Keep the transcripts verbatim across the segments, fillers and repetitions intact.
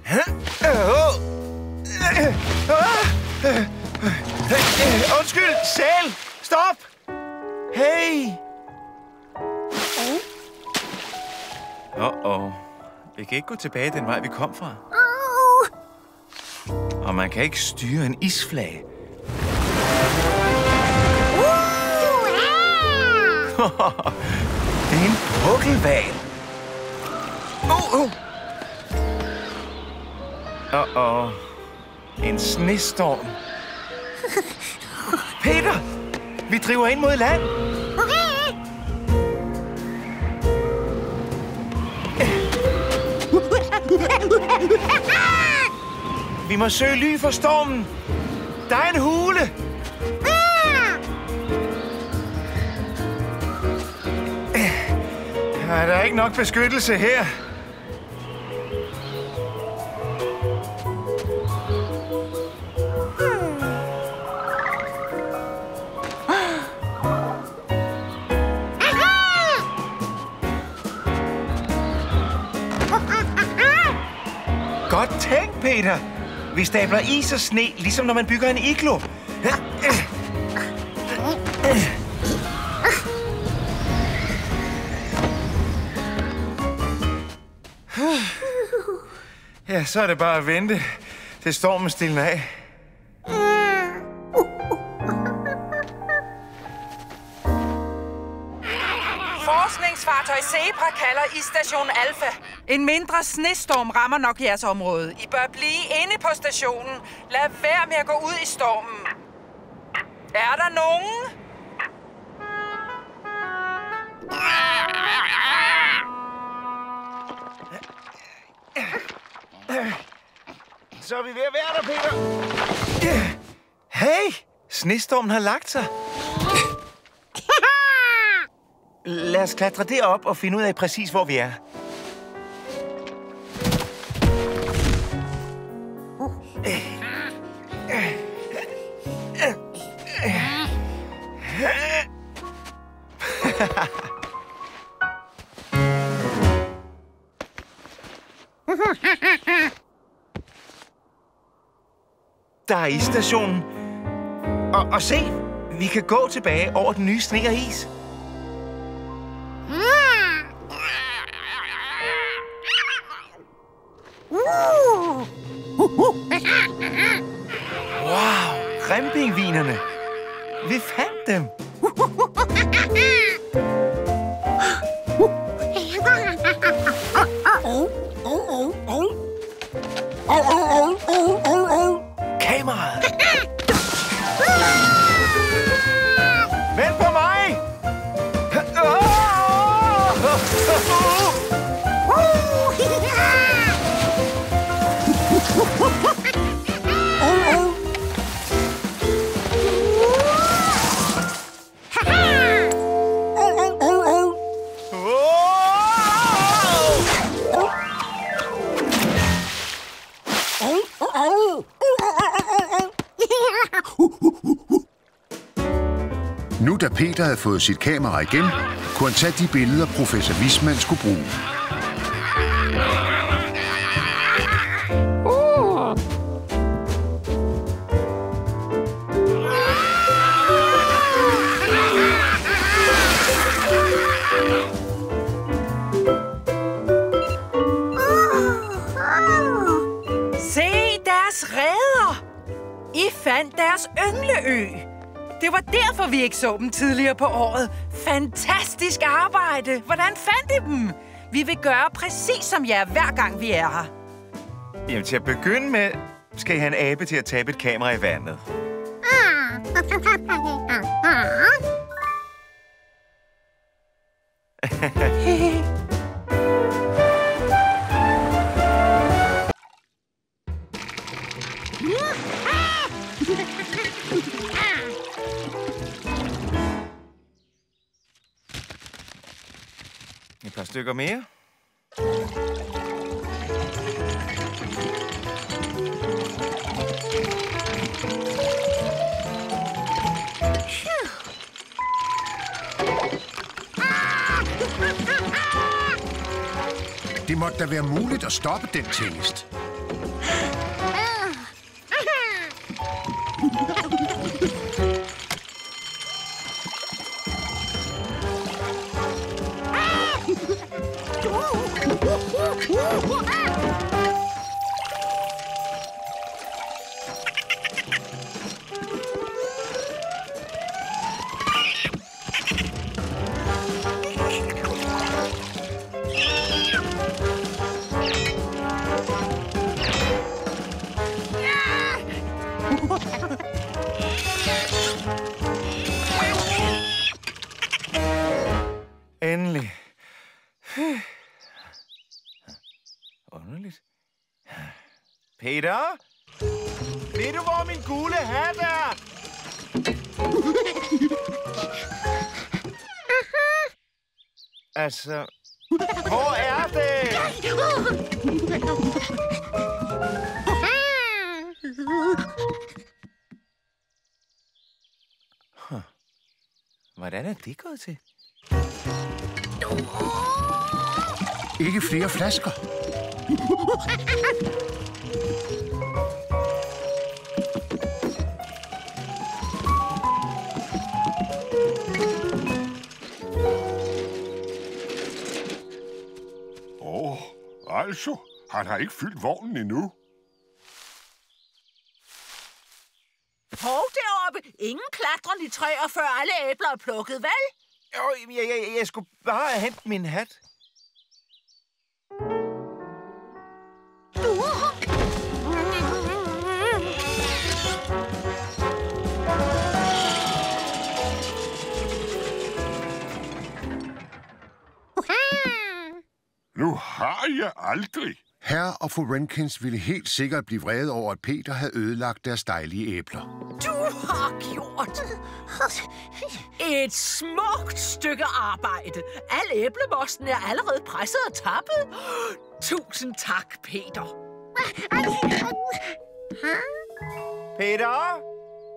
Undskyld, sæl! Stop! Hey! Åh-åh. Vi kan ikke gå tilbage den vej, vi kom fra. Og man kan ikke styre en isflage. Det er en pukkelhval. Åh, åh. Åh-åh. En snestorm. Peter! Vi driver ind mod land. Vi må søge ly for stormen. Der er en hule. Ja, der er ikke nok beskyttelse her. Godt tænkt, Peter. Vi stabler is og sne, ligesom når man bygger en iglo. Ja, så er det bare at vente, til stormen stiller af. Forskningsfartøj Zebra kalder isstation Alpha. En mindre snestorm rammer nok jeres område. I bør blive inde på stationen. Lad være med at gå ud i stormen. Er der nogen? Så er vi ved at være der, Peter. Hey! Snestormen har lagt sig. Lad os klatre derop og finde ud af præcis, hvor vi er. Der er isstationen. Og, og se, vi kan gå tilbage over den nye sne og is. Wow, rempingvinerne. Vi fandt dem. Kameraet. Vent på mig. Nu da Peter havde fået sit kamera igen, kunne han tage de billeder, professor Wismann skulle bruge. Se deres reder! I fandt deres yngleø. Det var derfor, vi ikke så dem tidligere på året. Fantastisk arbejde! Hvordan fandt I dem? Vi vil gøre præcis som jer, hver gang vi er her. Jamen, til at begynde med, skal I have en abe til at tabe et kamera i vandet. Et par stykker mere. Det måtte da være muligt at stoppe den tingest. Peter? Ved du, hvor min gule hat er? Altså, hvor er det? Huh. Hvordan er det gået til? Ikke flere flasker. Åh, oh, altså, han har ikke fyldt vognen endnu. Hov deroppe. Ingen klatrende træer, før alle æbler er plukket, vel? Jo, jeg, jeg, jeg skulle bare hente min hat. Nu har jeg aldrig. Herr og fru Renkins ville helt sikkert blive vrede over, at Peter havde ødelagt deres dejlige æbler. Du har gjort et smukt stykke arbejde. Alle æblemosten er allerede presset og tappet. Tusind tak, Peter. Peter?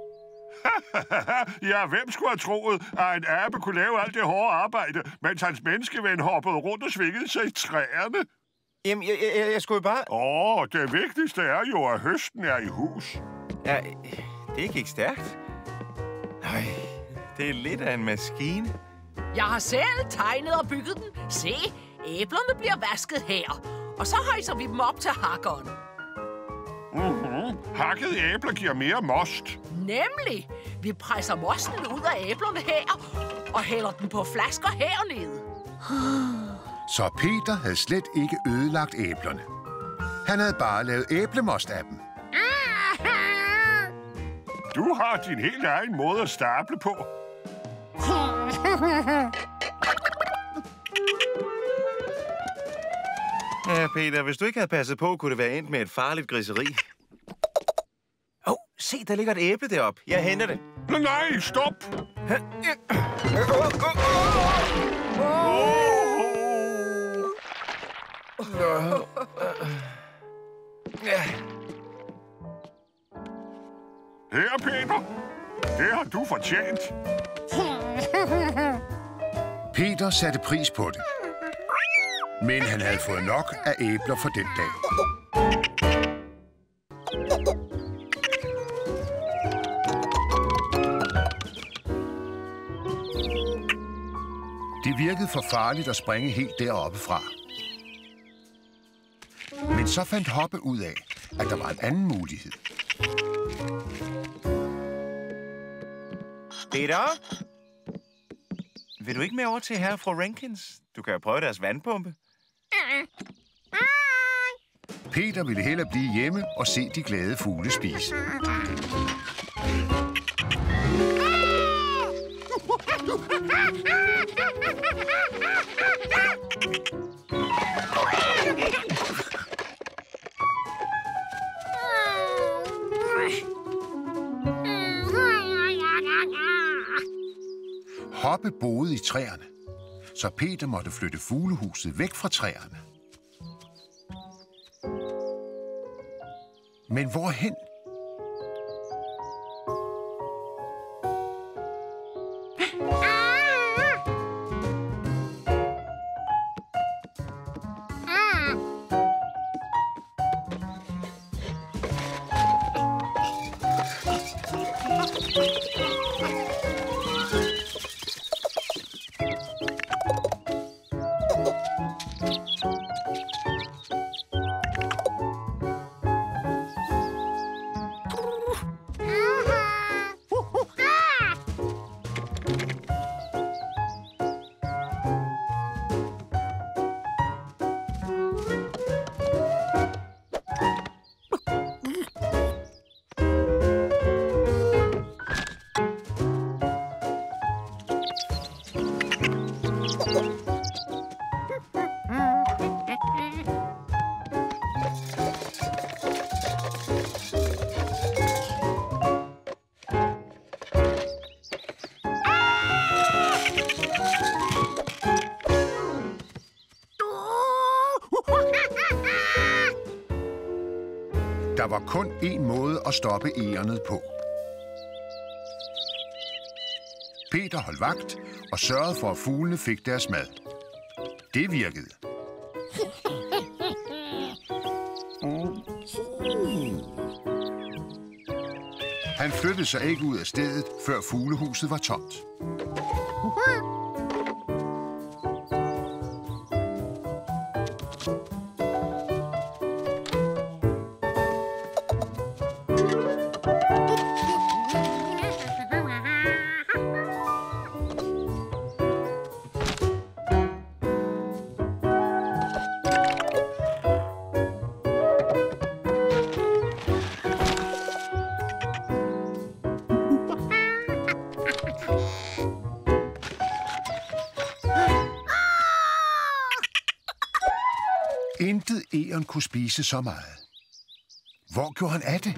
Ja, hvem skulle have troet, at en abe kunne lave alt det hårde arbejde, mens hans menneskeven hoppede rundt og svingede sig i træerne? Jamen, jeg, jeg, jeg skulle jo bare... Åh, oh, det vigtigste er jo, at høsten er i hus. Ja, det gik stærkt. Nej, det er lidt af en maskine. Jeg har selv tegnet og bygget den. Se, æblerne bliver vasket her. Og så hejser vi dem op til hakkeren. Mm-hmm. Hakkede æbler giver mere most. Nemlig. Vi presser mosten ud af æblerne her og hælder den på flasker hernede. Så Peter havde slet ikke ødelagt æblerne. Han havde bare lavet æblemost af dem. Du har din helt egen måde at stable på. Ja, Peter, hvis du ikke havde passet på, kunne det være endt med et farligt griseri. Åh, oh, se, der ligger et æble deroppe. Jeg henter det. Nej, stop! Her, Peter. Det har du fortjent. Peter satte pris på det. Men han havde fået nok af æbler for den dag. Det virkede for farligt at springe helt deroppe fra. Men så fandt Hoppe ud af, at der var en anden mulighed. Peter? Vil du ikke med over til herre og fru Renkins? Du kan jo prøve deres vandpumpe. Peter ville hellere blive hjemme og se de glade fugle spise. Hoppe boede i træerne, så Peter måtte flytte fuglehuset væk fra træerne. Men hvorhen? Der var kun én måde at stoppe egernet på. Peter holdt vagt og sørgede for, at fuglene fik deres mad. Det virkede. Han flyttede sig ikke ud af stedet, før fuglehuset var tomt. Intet egern kunne spise så meget. Hvor gjorde han af det?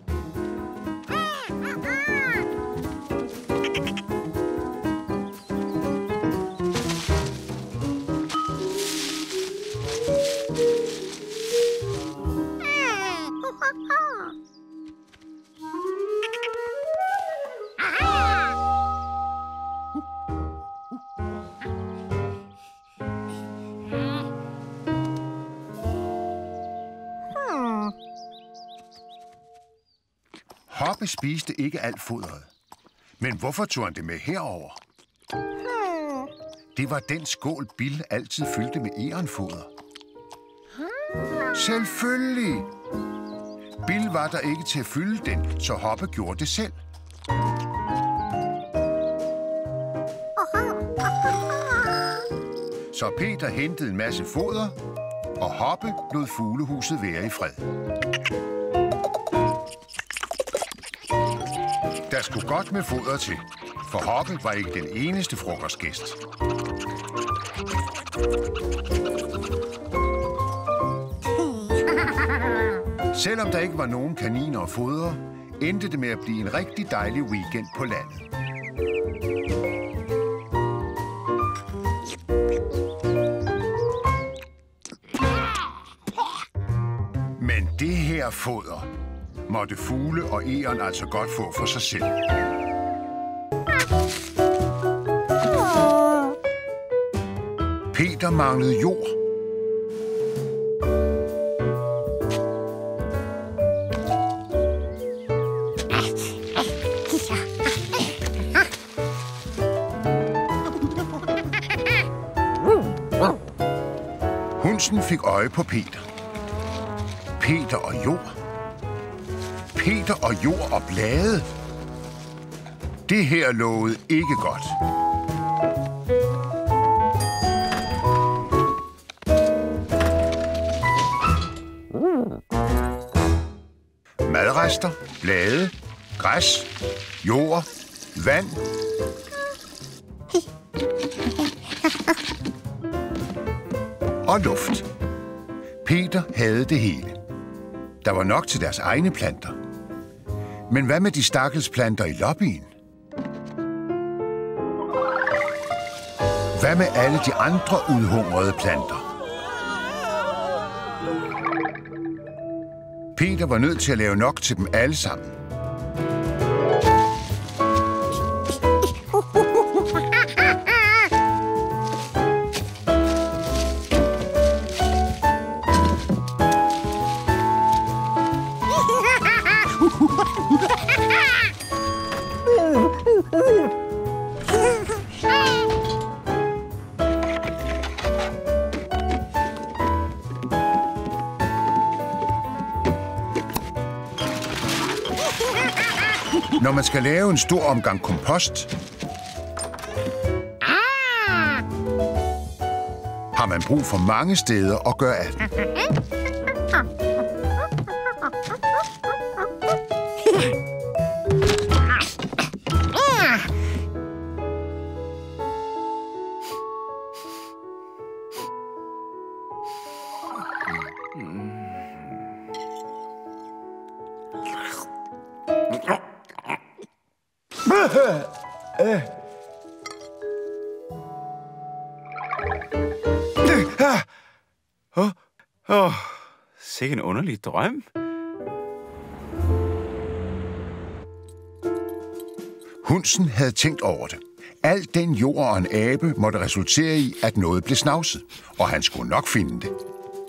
Hoppe spiste ikke alt fodret. Men hvorfor tog han det med herover? Det var den skål, Bill altid fyldte med egernfoder. Selvfølgelig! Bill var der ikke til at fylde den, så Hoppe gjorde det selv. Så Peter hentede en masse foder, og Hoppe lod fuglehuset være i fred. Der skulle godt med foder til, for Hoppe var ikke den eneste frokostgæst. Selvom der ikke var nogen kaniner og fodre, endte det med at blive en rigtig dejlig weekend på landet. Men det her foder måtte fugle og egern altså godt få for sig selv. Peter manglede jord. Hundsen fik øje på Peter. Peter og jord. Peter og jord og blade. Det her lovede ikke godt. Madrester, blade, græs, jord, vand. Og luft. Peter havde det hele. Der var nok til deres egne planter. Men hvad med de stakkels planter i lobbyen? Hvad med alle de andre udhungrede planter? Peter var nødt til at lave nok til dem alle sammen. Når man skal lave en stor omgang kompost, har man brug for mange steder at gøre af den. Åh, oh, sikke en underlig drøm. Hundsen havde tænkt over det. Al den jord og en abe måtte resultere i, at noget blev snavset, og han skulle nok finde det.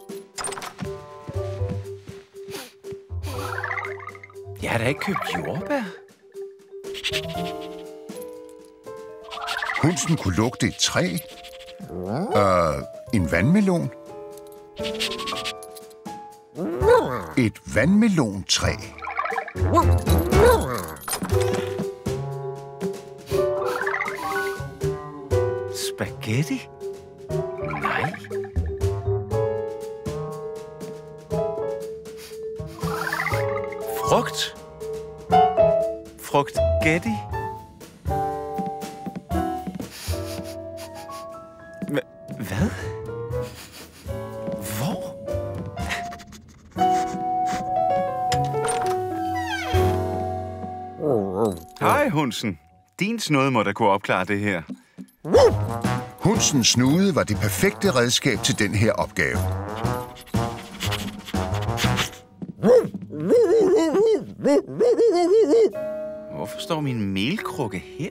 Jeg har da ikke købt jordbær. Hundsen kunne lugte et træ, øh, en vandmelon, et vandmelontræ. Spaghetti? Nej. Frugt? Frugtgetti? Hva- Hvad? Hvor? Hej, Hundsen. Din snude må da kunne opklare det her. Hundsens snude var det perfekte redskab til den her opgave. Hvorfor står min melkrukke her?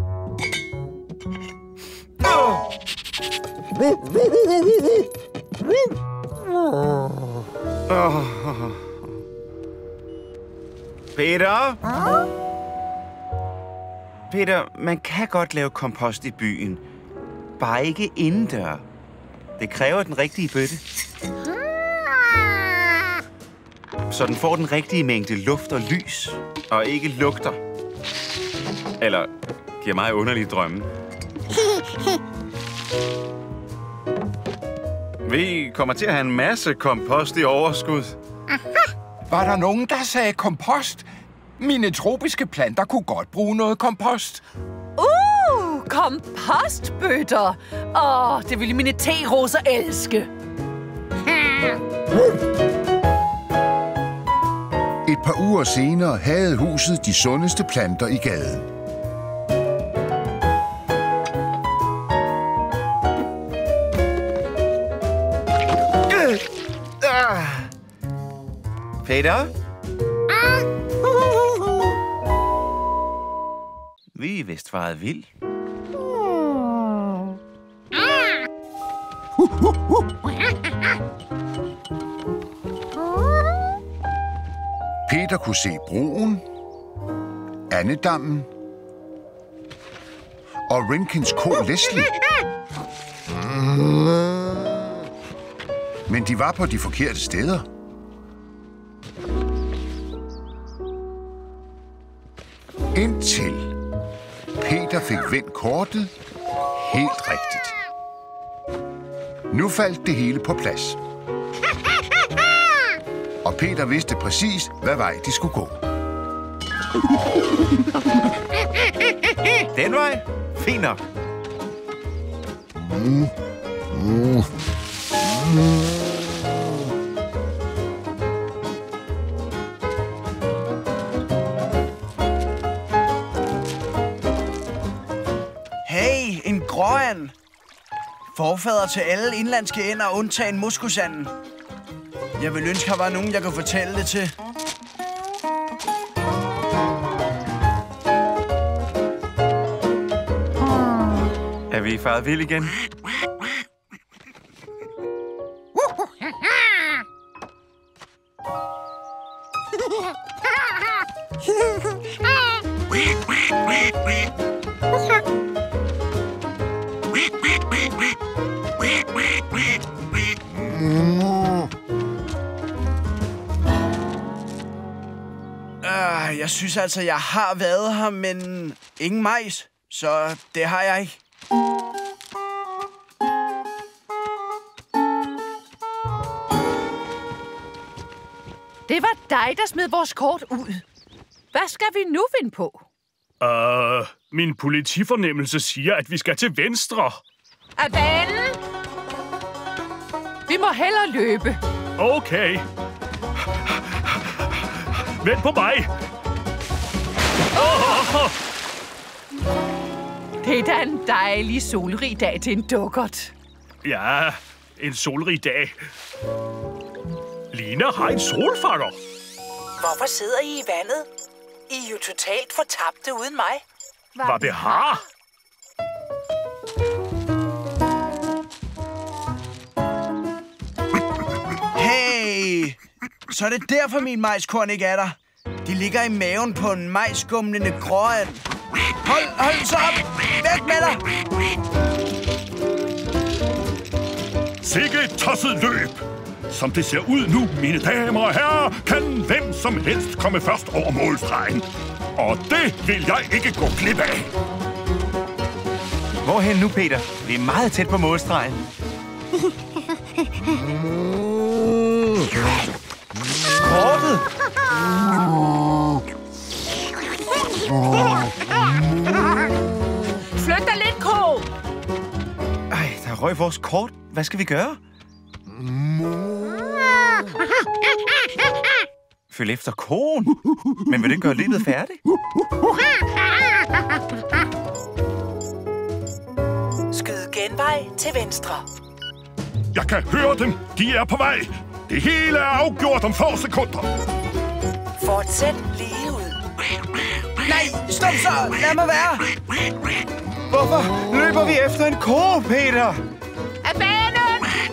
Oh. Peter? Peter, man kan godt lave kompost i byen. Bare ikke indendør. Det kræver den rigtige bøtte. Så den får den rigtige mængde luft og lys, og ikke lugter. Eller giver mig underlige drømme. Vi kommer til at have en masse kompost i overskud. Var der nogen, der sagde kompost? Mine tropiske planter kunne godt bruge noget kompost. Uh, kompostbøtter. Åh, oh, det ville mine teroser elske. Et par uger senere havde huset de sundeste planter i gaden. Peter? Vi er vist faret vild. Peter kunne se broen, andedammen og Rinkins ko Leslie. Men de var på de forkerte steder. Indtil Peter fik vendt kortet helt rigtigt. Nu faldt det hele på plads. Og Peter vidste præcis, hvad vej de skulle gå. Den vej? Fint nok. Mm. Mm. Hey, en gråand. Forfader til alle indlandske ænder undtagen muskusanden. Jeg vil ønske, der var nogen, jeg kunne fortælle det til. Er vi faret vild igen? Uh, jeg synes altså, jeg har været her, men ingen majs. Så det har jeg ikke. Det var dig, der smed vores kort ud. Hvad skal vi nu finde på? Øh, uh, min politifornemmelse siger, at vi skal til venstre. Af banen? Vi må hellere løbe. Okay. Vent på mig. Oh! Det er da en dejlig solrig dag til en dukkert. Ja, en solrig dag. Lina har en solfanger. Hvorfor sidder I i vandet? I er jo totalt fortabte uden mig. var behar. Hey! Så er det derfor, min majskorn ikke er der. De ligger i maven på en majskumlende gråand. Hold, hold så op! Væk med dig! Sikke et tosset løb! Som det ser ud nu, mine damer og herrer, kan hvem som helst komme først over målstregen. Og det vil jeg ikke gå glip af. Hvorhen nu, Peter? Vi er meget tæt på målstregen. Kortet! Flyt dig lidt, ko! Ej, der røg vores kort. Hvad skal vi gøre? Følg efter koen. Men vil den gøre løbet færdigt? Skyd genvej til venstre. Jeg kan høre dem. De er på vej. Det hele er afgjort om få sekunder. Fortsæt lige ud. Nej, stop så! Lad mig være! Hvorfor løber vi efter en ko, Peter? Af banen!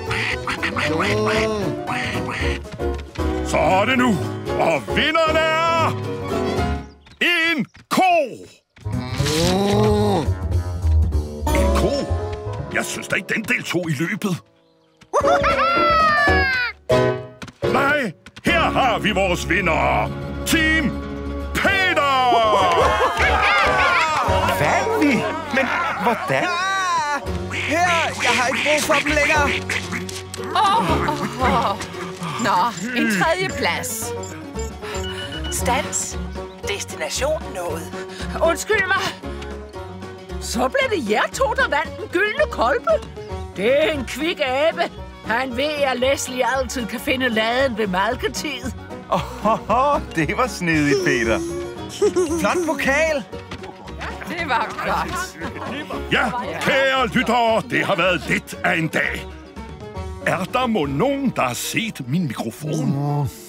Så er det nu. Og vinderne er... en ko! En ko? Jeg synes da ikke, den deltog i løbet. Nej, her har vi vores vinder. Team Peter! Vandt vi? Men hvordan? Ah! Her! Jeg har ikke brug for dem længere. Åh, oh, oh, oh. Nå, en tredje plads. Stands. Destination nået. Undskyld mig. Så blev det jer to, der vandt den gyldne kolbe. Det er en kvik abe. Han ved, at Leslie altid kan finde laden ved malketid. Åh, oh, oh, det var snedigt, Peter. Flot pokal. Det var godt. Ja, kære lyttere, det har været lidt af en dag. Er der mon nogen, der har set min mikrofon?